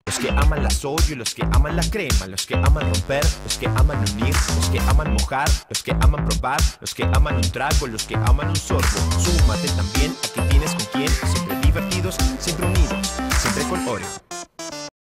Los que aman la soya y los que aman la crema, los que aman romper, los que aman unir, los que aman mojar, los que aman probar, los que aman un trago, los que aman un sorbo. Súmate también a que tienes con quién, siempre divertidos, siempre unidos, siempre con Oreo.